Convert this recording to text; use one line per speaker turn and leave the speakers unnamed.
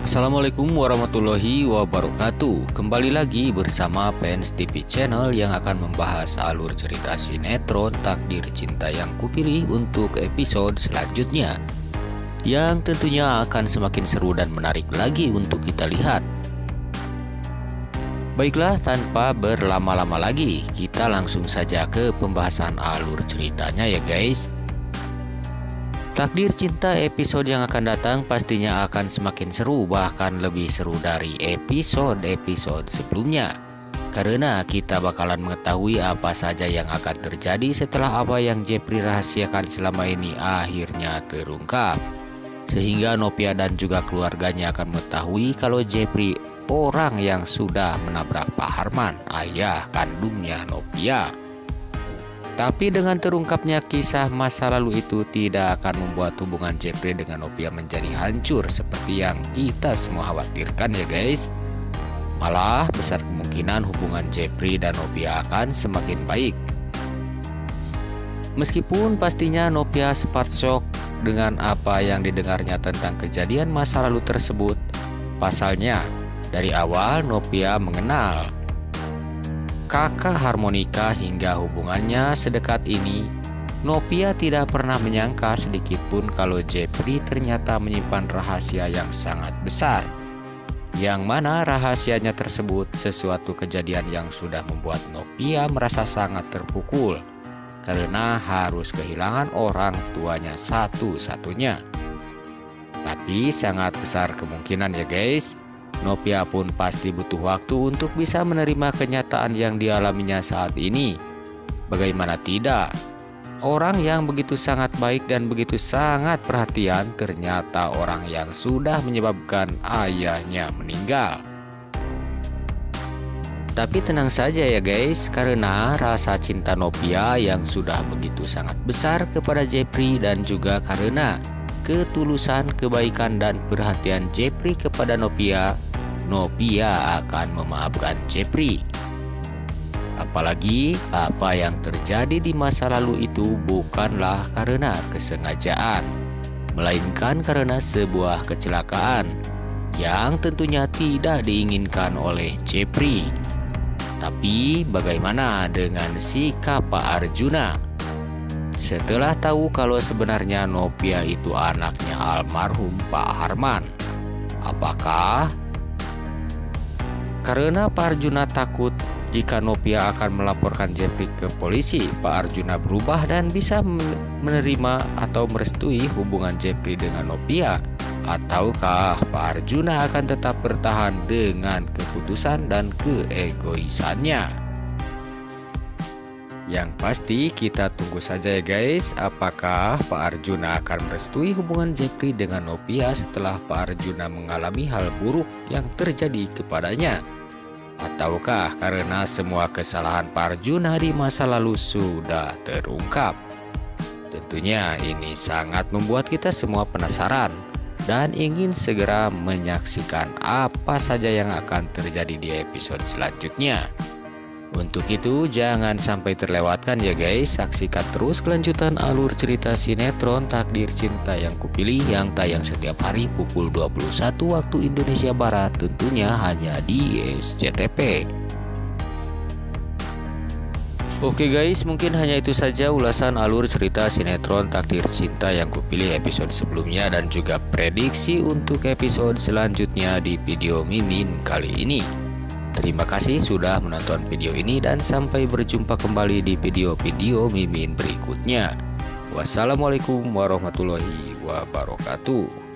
Assalamualaikum warahmatullahi wabarakatuh. Kembali lagi bersama Fans TV Channel yang akan membahas alur cerita sinetron Takdir Cinta yang Kupilih untuk episode selanjutnya, yang tentunya akan semakin seru dan menarik lagi untuk kita lihat. Baiklah, tanpa berlama-lama lagi, kita langsung saja ke pembahasan alur ceritanya ya guys. Takdir Cinta episode yang akan datang pastinya akan semakin seru, bahkan lebih seru dari episode-episode sebelumnya. Karena kita bakalan mengetahui apa saja yang akan terjadi setelah apa yang Jepri rahasiakan selama ini akhirnya terungkap. Sehingga Novia dan juga keluarganya akan mengetahui kalau Jepri orang yang sudah menabrak Pak Harman, ayah kandungnya Novia. Tapi dengan terungkapnya kisah masa lalu itu tidak akan membuat hubungan Jepri dengan Novia menjadi hancur seperti yang kita semua khawatirkan ya guys. Malah besar kemungkinan hubungan Jepri dan Novia akan semakin baik. Meskipun pastinya Novia sempat shock dengan apa yang didengarnya tentang kejadian masa lalu tersebut. Pasalnya, dari awal Novia mengenal kakak Harmonika hingga hubungannya sedekat ini. Novia tidak pernah menyangka sedikitpun kalau Jepri ternyata menyimpan rahasia yang sangat besar. Yang mana rahasianya tersebut sesuatu kejadian yang sudah membuat Novia merasa sangat terpukul. Karena harus kehilangan orang tuanya satu-satunya. Tapi sangat besar kemungkinan ya guys, Novia pun pasti butuh waktu untuk bisa menerima kenyataan yang dialaminya saat ini. Bagaimana tidak? Orang yang begitu sangat baik dan begitu sangat perhatian ternyata orang yang sudah menyebabkan ayahnya meninggal. Tapi tenang saja ya guys, karena rasa cinta Novia yang sudah begitu sangat besar kepada Jepri dan juga karena ketulusan, kebaikan dan perhatian Jepri kepada Novia akan memaafkan Jepri. Apalagi apa yang terjadi di masa lalu itu bukanlah karena kesengajaan, melainkan karena sebuah kecelakaan yang tentunya tidak diinginkan oleh Jepri. Tapi bagaimana dengan sikap Pak Arjuna? Setelah tahu kalau sebenarnya Novia itu anaknya almarhum Pak Harman, apakah karena Pak Arjuna takut jika Novia akan melaporkan Jepri ke polisi, Pak Arjuna berubah dan bisa menerima atau merestui hubungan Jepri dengan Novia? Ataukah Pak Arjuna akan tetap bertahan dengan keputusan dan keegoisannya? Yang pasti kita tunggu saja ya guys, apakah Pak Arjuna akan merestui hubungan Jepri dengan Novia setelah Pak Arjuna mengalami hal buruk yang terjadi kepadanya? Ataukah karena semua kesalahan Pak Arjuna di masa lalu sudah terungkap? Tentunya ini sangat membuat kita semua penasaran dan ingin segera menyaksikan apa saja yang akan terjadi di episode selanjutnya. Untuk itu jangan sampai terlewatkan ya guys, saksikan terus kelanjutan alur cerita sinetron Takdir Cinta yang Kupilih yang tayang setiap hari pukul 21 waktu Indonesia Barat, tentunya hanya di SCTV. Oke guys, mungkin hanya itu saja ulasan alur cerita sinetron Takdir Cinta yang Kupilih episode sebelumnya dan juga prediksi untuk episode selanjutnya di video Mimin kali ini. Terima kasih sudah menonton video ini dan sampai berjumpa kembali di video-video Mimin berikutnya. Wassalamualaikum warahmatullahi wabarakatuh.